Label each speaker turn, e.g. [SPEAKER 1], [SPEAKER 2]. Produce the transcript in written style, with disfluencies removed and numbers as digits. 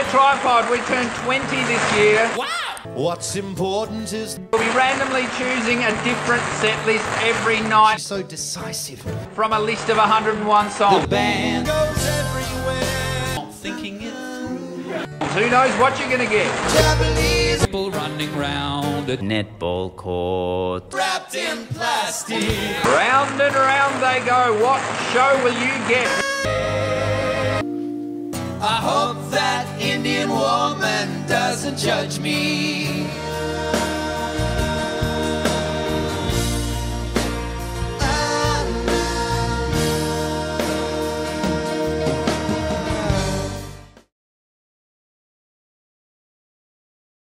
[SPEAKER 1] tripod. We turned 20 this year.
[SPEAKER 2] Wow! What's important is
[SPEAKER 1] We'll be randomly choosing a different set list every night
[SPEAKER 2] so decisive.
[SPEAKER 1] from a list of 101 songs.
[SPEAKER 2] The band goes everywhere. Not thinking it through.
[SPEAKER 1] Who knows what you're going to get?
[SPEAKER 2] Japanese people running round a
[SPEAKER 3] Netball court.
[SPEAKER 2] wrapped in plastic.
[SPEAKER 1] Round and round they go. What show will you get?
[SPEAKER 2] I hope that Indian woman doesn't judge me.